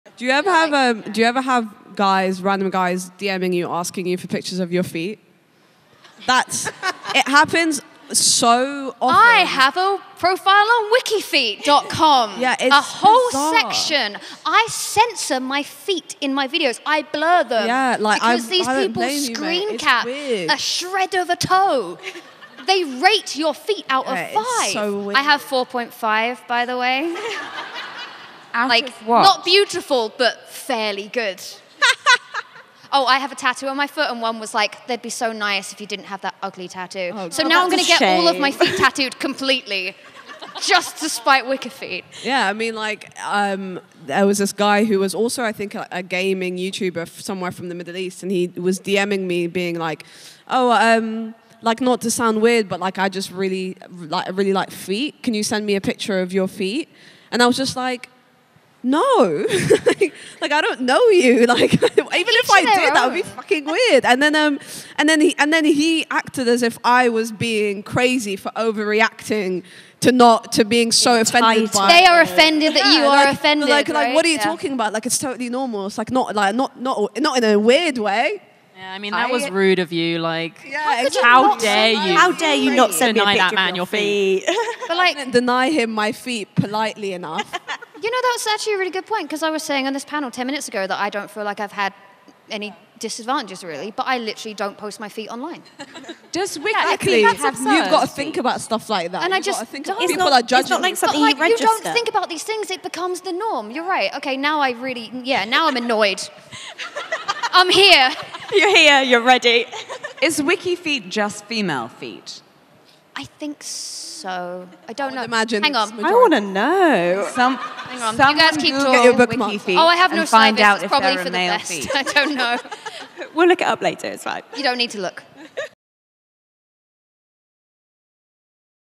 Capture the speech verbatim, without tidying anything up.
Do you ever yeah, have like, um, Do you ever have guys, random guys, DMing you, asking you for pictures of your feet? That's it happens so often. I have a profile on wiki feet dot com. Yeah, it's a whole bizarre. section. I censor my feet in my videos. I blur them. Yeah, like because I've, these I don't people blame you, screen mate. It's cap weird. a shred of a toe. They rate your feet out Yeah, of it's five. so weird. I have four point five, by the way. Out like, of what? not beautiful, but fairly good. Oh, I have a tattoo on my foot, and one was like, "They'd be so nice if you didn't have that ugly tattoo." Oh, so God, now I'm that's going to a get all of shame. my feet tattooed completely, just to spite Wicker Feet. Yeah, I mean, like, um, there was this guy who was also, I think, a, a gaming YouTuber f- somewhere from the Middle East, and he was DMing me, being like, "Oh, um, like, not to sound weird, but like, I just really, like, I really like feet. Can you send me a picture of your feet?" And I was just like, no, like, like I don't know you. Like even if I their did, that would be own. fucking weird. And then um, and then he and then he acted as if I was being crazy for overreacting to not to being so offended by. They are offended that you Yeah, are like, offended. Like, like right? what are you Yeah. talking about? Like it's totally normal. It's like not like not not not in a weird way. Yeah, I mean, that I- was rude of you. Like, Yeah, could you how not dare say you? How dare you not send me a Deny picture that man of your feet. But like, Deny him my feet politely enough. you know, that's actually a really good point, because I was saying on this panel ten minutes ago that I don't feel like I've had any disadvantages really, but I literally don't post my feet online. Does Wiki Exactly. have You've got to think about stuff like that. And I You've got just to think don't. of It's people not- are judging. it's not like you. something But like, you you don't register. think about these things, it becomes the norm. You're right. Okay, now I really, yeah, now I'm annoyed. I'm here. You're here, you're ready. Is Wiki feet just female feet? I think so. I don't would know. imagine Hang it's on. majority. I want to know. Some, Hang on. someone You guys keep Google talking. Get your bookmark. Wiki feet Oh, I have no and find service. out It's if probably they're for a the male best. feet. I don't know. We'll look it up later, it's fine. You don't need to look.